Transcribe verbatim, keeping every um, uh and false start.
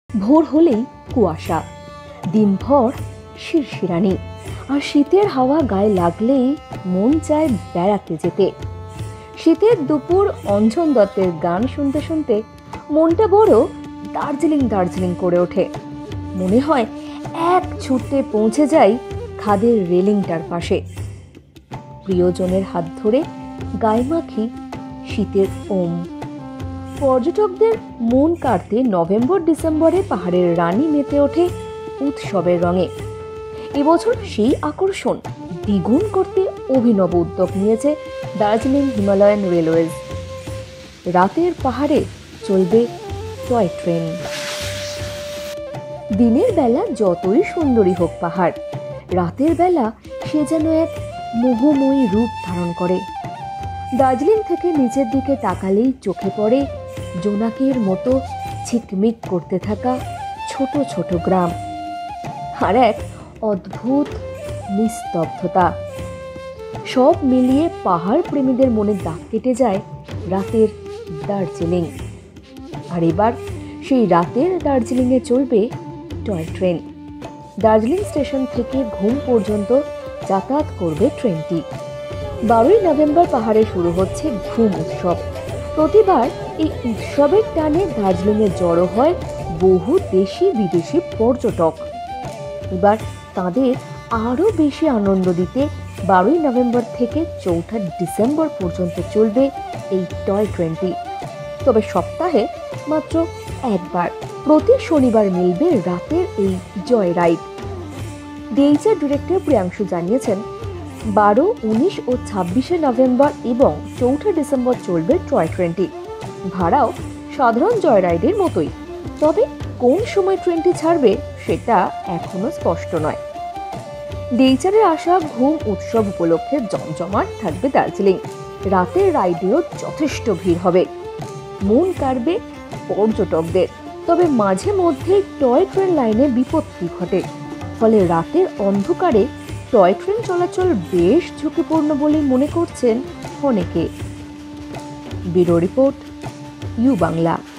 ভোর হলেই কুয়াশা, দিনভর শিরশিরানি, আর শীতের হাওয়া গায়ে লাগলেই মন চায় বেড়াতে যেতে। শীতের দুপুর অঞ্জন দত্তের গান শুনতে শুনতে মনটা বড় দার্জিলিং দার্জিলিং করে ওঠে। মনে হয় এক ছুটে পৌঁছে যাই খাদের রেলিংটার পাশে, প্রিয়জনের হাত ধরে গায়ে মাখি শীতের ওম। পর্যটকদের মন কাড়তে নভেম্বর ডিসেম্বরে পাহাড়ের রানী মেতে ওঠে উৎসবের রঙে। এবছর সেই আকর্ষণ দ্বিগুণ করতে অভিনব উদ্যোগ নিয়েছে দার্জিলিং হিমালয়ান রেলওয়েজ। রাতের পাহাড়ে চলবে টয় ট্রেন। দিনের বেলা যতই সুন্দরী হোক পাহাড়, রাতের বেলা সে যেন এক মোহময়ী রূপ ধারণ করে। দার্জিলিং থেকে নিচের দিকে তাকালেই চোখে পড়ে জোনাকির মতো ঝিকমিক করতে থাকা ছোট ছোট গ্রাম, আর এক অদ্ভুত নিস্তব্ধতা। সব মিলিয়ে পাহাড় প্রেমীদের মনে দাগ কেটে যায় রাতের দার্জিলিং। আর এবার সেই রাতের দার্জিলিংয়ে চলবে টয় ট্রেন। দার্জিলিং স্টেশন থেকে ঘুম পর্যন্ত যাতায়াত করবে ট্রেনটি। বারোই নভেম্বর পাহাড়ে শুরু হচ্ছে ঘুম উৎসব। প্রতিবার এই উৎসবের টানে দার্জিলিংয়ে জড়ো হয় বহু দেশি বিদেশি পর্যটক। এবার তাদের আরও বেশি আনন্দ দিতে বারোই নভেম্বর থেকে চৌঠা ডিসেম্বর পর্যন্ত চলবে এই টয় ট্রেনটি। তবে সপ্তাহে মাত্র একবার, প্রতি শনিবার মিলবে রাতের এই জয় রাইড। ডিএইচআর ডিরেক্টর প্রিয়াংশু জানিয়েছেন, বারো, উনিশ ও ছাব্বিশে নভেম্বর এবং চৌঠা ডিসেম্বর চলবে টয় ট্রেনটি। ভাড়াও সাধারণ জয় রাইডের মতোই, তবে কোন সময় ট্রেনটি ছাড়বে সেটা এখনো স্পষ্ট নয়। ডিএইচআরের আশা, ঘুম উৎসব উপলক্ষে জমজমাট থাকবে দার্জিলিং। রাতের রাইডেও যথেষ্ট ভিড় হবে, মন কাড়বে পর্যটকদের। তবে মাঝে মধ্যে টয় ট্রেন লাইনে বিপত্তি ঘটে, ফলে রাতের অন্ধকারে টয় ট্রেন চলাচল বেশ ঝুঁকিপূর্ণ বলেই মনে করছেন অনেকে। Bureau report, U Bangla.